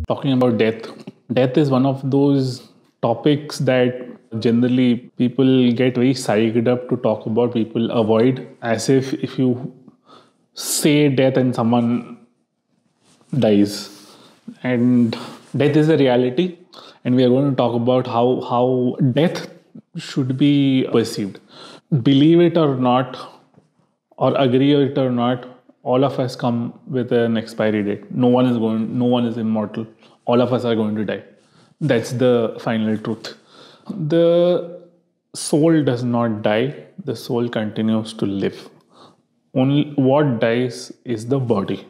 talking about death. Death is one of those topics that generally people get very psyched up to talk about. People avoid, as if you say death and someone dies. And death is a reality, and we are going to talk about how death should be perceived. Believe it or not, or agree it or not, all of us come with an expiry date. No one is immortal. All of us are going to die. That's the final truth. The soul does not die, the soul continues to live. Only what dies is the body.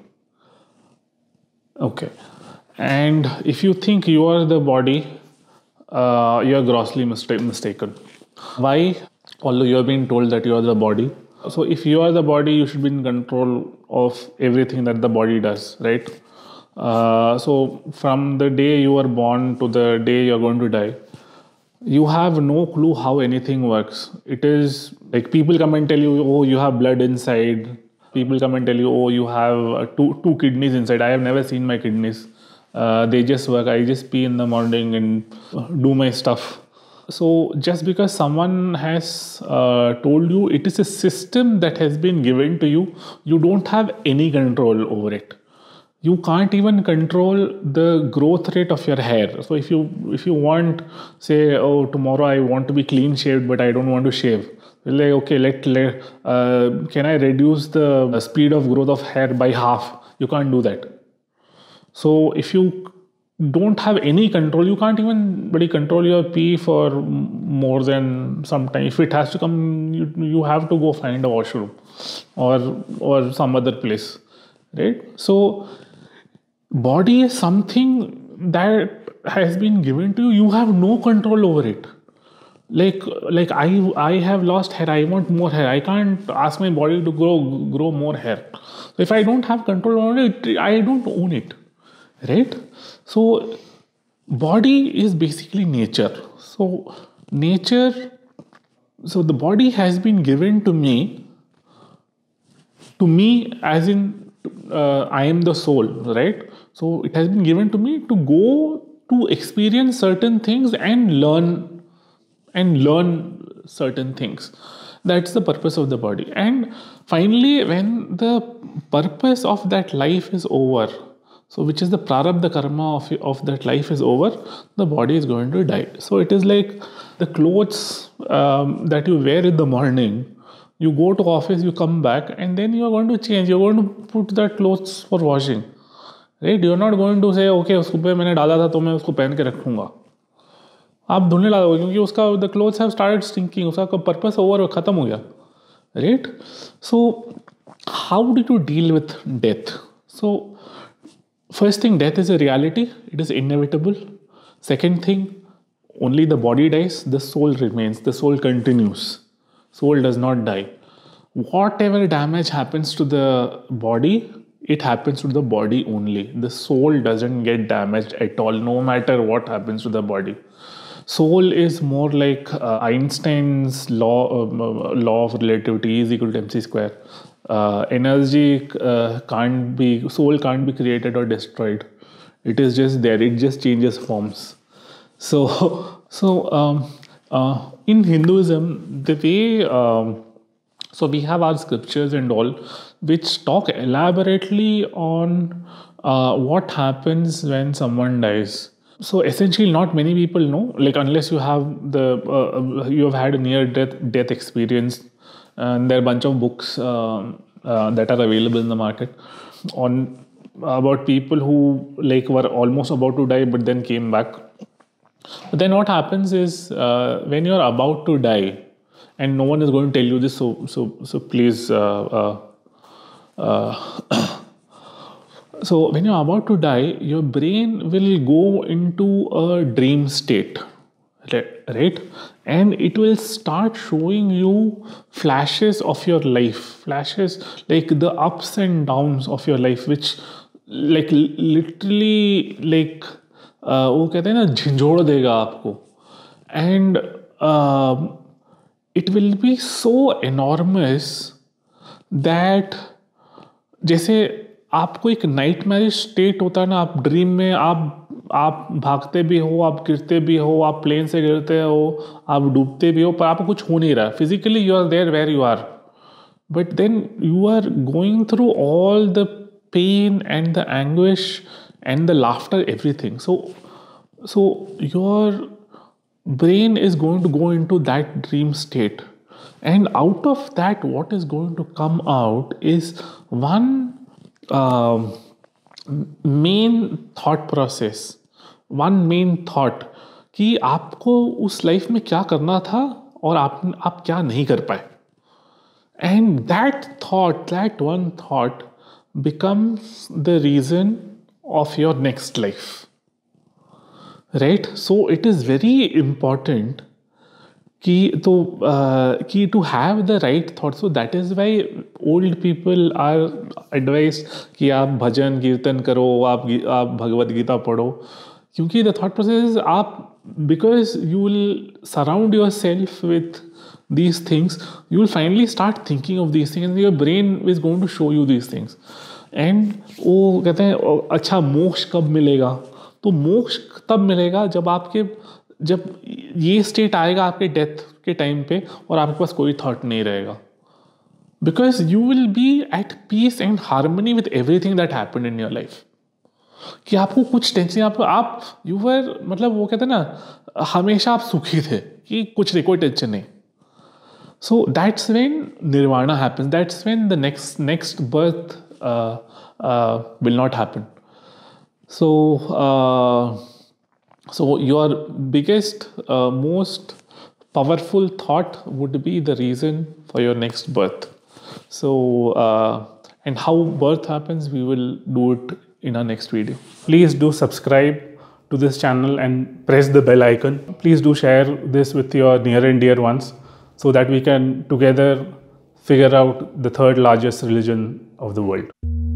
Okay. And if you think you are the body, you are grossly mistaken. Why? Although you have been told that you are the body. So if you are the body, you should be in control of everything that the body does, right? So from the day you are born to the day you are going to die, you have no clue how anything works. It is like people come and tell you, oh, you have blood inside. People come and tell you, oh, you have two kidneys inside. I have never seen my kidneys. They just work. I just pee in the morning and do my stuff. So just because someone has told you, it is a system that has been given to you, you don't have any control over it. You can't even control the growth rate of your hair. So if you want, say, oh, tomorrow I want to be clean shaved but I don't want to shave, like, okay, can I reduce the speed of growth of hair by half? You can't do that. So if you don't have any control, you can't even really control your pee for more than some time. If it has to come, you have to go find a washroom or some other place, right? So body is something that has been given to you. You have no control over it. Like I have lost hair. I want more hair. I can't ask my body to grow more hair. So if I don't have control over it, I don't own it, right? So body is basically nature. So nature. So the body has been given to me. To me, as in I am the soul, right? So it has been given to me to go to experience certain things and learn certain things. That's the purpose of the body. And finally, when the purpose of that life is over, so which is the prarabdha karma of that life is over, the body is going to die. So it is like the clothes that you wear in the morning. You go to office, you come back, and then you are going to change. You're going to put that clothes for washing, right? You're not going to say, okay, उसको पे मैंने डाला था तो मैं उसको पहन के रखूँगा. आप धुलने लगोगे क्योंकि उसका the clothes have started stinking. उसका purpose over खत्म हो गया, right? So how do you deal with death? So first thing, death is a reality. It is inevitable. Second thing, only the body dies, the soul remains, the soul continues. Soul does not die. Whatever damage happens to the body, it happens to the body only. The soul doesn't get damaged at all, no matter what happens to the body. Soul is more like Einstein's law of relativity is equal to mc square. Energy soul can't be created or destroyed. It is just there. It just changes forms. In Hinduism, the way so we have our scriptures and all, which talk elaborately on what happens when someone dies. So essentially, not many people know. Like unless you have you have had a near death experience, and there are a bunch of books that are available in the market on about people who like were almost about to die but then came back. But then what happens is when you're about to die, and no one is going to tell you this, so please. So when you're about to die, your brain will go into a dream state, right? And it will start showing you flashes of your life, flashes like the ups and downs of your life, which like literally like वो कहते हैं ना झंझोड़ देगा आपको. And it will be so enormous that जैसे आपको एक nightmarish state होता है ना, आप ड्रीम में आप आप भागते भी हो, आप गिरते भी हो, आप प्लेन से गिरते हो, आप डूबते भी हो, पर आपको कुछ हो नहीं रहा. Physically you are there where you are, but then you are going through all the pain and the anguish and the laughter, everything. So your brain is going to go into that dream state, and out of that what is going to come out is one um, main thought process, one main thought कि आपको उस life में क्या करना था और आप क्या नहीं कर पाए. And that thought, that one thought, becomes the reason of your next life. Right? So it is very important कि to have the right thought. So that is why old people are advised कि आप भजन कीर्तन करो, आप भगवद गीता पढ़ो, क्योंकि the thought process is because you will surround yourself with these things, you will finally start thinking of these things and your brain is going to show you these things. And वो कहते हैं अच्छा मोक्ष कब मिलेगा, तो मोक्ष तब मिलेगा जब ये स्टेट आएगा आपके डेथ के टाइम पे और आपके पास कोई थॉट नहीं रहेगा, because you will be at peace and harmony with everything that happened in your life. कि आपको कुछ टेंशन, आप यू वर मतलब वो कहते हैं ना हमेशा आप सुखी थे कि कुछ नहीं, कोई टेंशन नहीं. So that's when nirvana happens. That's when the next birth will not happen. So your biggest, most powerful thought would be the reason for your next birth. So and how birth happens, we will do it in our next video. Please do subscribe to this channel and press the bell icon. Please do share this with your near and dear ones, so that we can together figure out the third largest religion of the world.